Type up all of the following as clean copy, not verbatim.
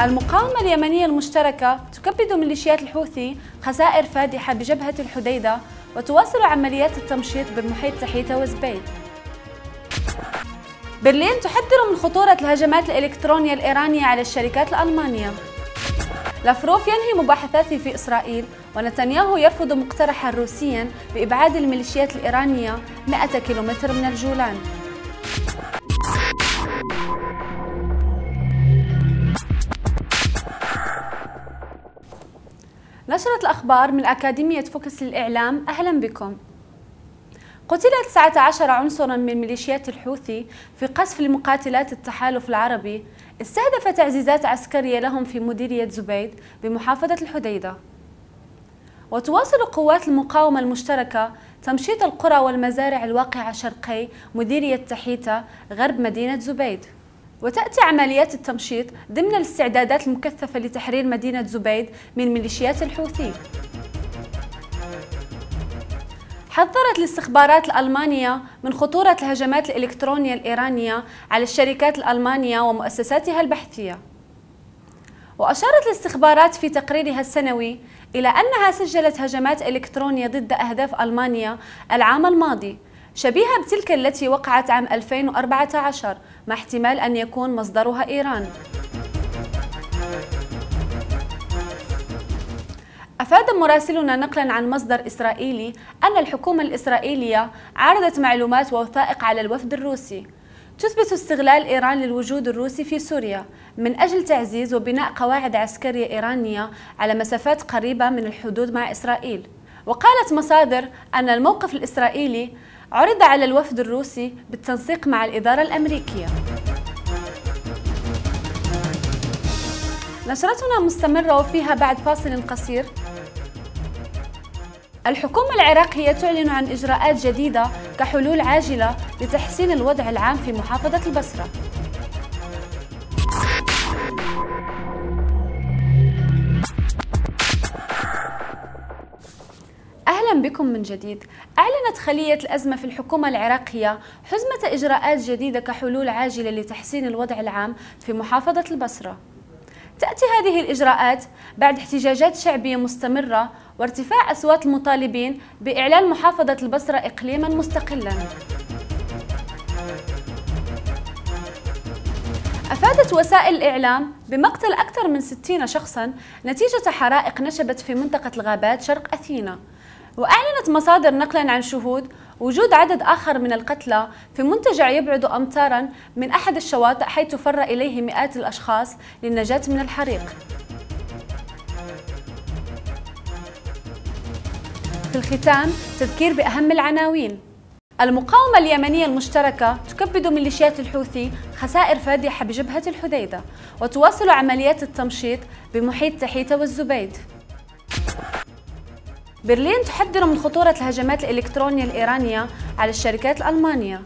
المقاومة اليمنية المشتركة تكبد ميليشيات الحوثي خسائر فادحة بجبهة الحديدة وتواصل عمليات التمشيط بمحيط تحيتا وزبيد. برلين تحذر من خطورة الهجمات الإلكترونية الإيرانية على الشركات الألمانية. لافروف ينهي مباحثاته في إسرائيل، ونتنياهو يرفض مقترحا روسيا بإبعاد الميليشيات الإيرانية 100 كيلومتر من الجولان. نشرة الأخبار من أكاديمية فوكس للإعلام، أهلا بكم. قتل 19 عنصرا من ميليشيات الحوثي في قصف لمقاتلات التحالف العربي استهدف تعزيزات عسكرية لهم في مديرية زبيد بمحافظة الحديدة. وتواصل قوات المقاومة المشتركة تمشيط القرى والمزارع الواقعة شرقي مديرية تحيتا غرب مدينة زبيد. وتأتي عمليات التمشيط ضمن الاستعدادات المكثفة لتحرير مدينة زبيد من ميليشيات الحوثي. حذرت الاستخبارات الألمانية من خطورة الهجمات الإلكترونية الإيرانية على الشركات الألمانية ومؤسساتها البحثية. وأشارت الاستخبارات في تقريرها السنوي إلى أنها سجلت هجمات إلكترونية ضد أهداف ألمانيا العام الماضي شبيهة بتلك التي وقعت عام 2014 مع احتمال أن يكون مصدرها إيران. أفاد مراسلنا نقلا عن مصدر إسرائيلي أن الحكومة الإسرائيلية عرضت معلومات ووثائق على الوفد الروسي تثبت استغلال إيران للوجود الروسي في سوريا من أجل تعزيز وبناء قواعد عسكرية إيرانية على مسافات قريبة من الحدود مع إسرائيل. وقالت مصادر أن الموقف الإسرائيلي عرض على الوفد الروسي بالتنسيق مع الإدارة الأمريكية. نشرتنا مستمرة وفيها بعد فاصل قصير. الحكومة العراقية تعلن عن إجراءات جديدة كحلول عاجلة لتحسين الوضع العام في محافظة البصرة. أهلا بكم من جديد. أعلنت خلية الأزمة في الحكومة العراقية حزمة إجراءات جديدة كحلول عاجلة لتحسين الوضع العام في محافظة البصرة. تأتي هذه الإجراءات بعد احتجاجات شعبية مستمرة وارتفاع أصوات المطالبين بإعلان محافظة البصرة إقليماً مستقلاً. أفادت وسائل الإعلام بمقتل أكثر من 60 شخصاً نتيجة حرائق نشبت في منطقة الغابات شرق أثينا. وأعلنت مصادر نقلاً عن شهود وجود عدد آخر من القتلى في منتجع يبعد أمتاراً من أحد الشواطئ حيث فر إليه مئات الأشخاص للنجاة من الحريق. في الختام تذكير بأهم العناوين. المقاومة اليمنية المشتركة تكبد ميليشيات الحوثي خسائر فادحة بجبهة الحديدة وتواصل عمليات التمشيط بمحيط تحيتا والزبيد. برلين تحذر من خطورة الهجمات الإلكترونية الإيرانية على الشركات الألمانية.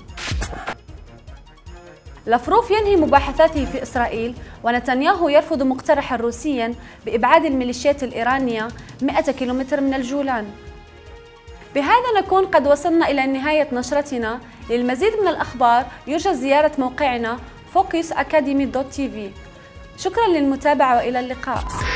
لافروف ينهي مباحثاته في إسرائيل، ونتنياهو يرفض مقترحا روسيا بإبعاد الميليشيات الإيرانية 100 كيلومتر من الجولان. بهذا نكون قد وصلنا إلى نهاية نشرتنا. للمزيد من الأخبار يرجى زيارة موقعنا focusacademy.tv. شكرا للمتابعة وإلى اللقاء.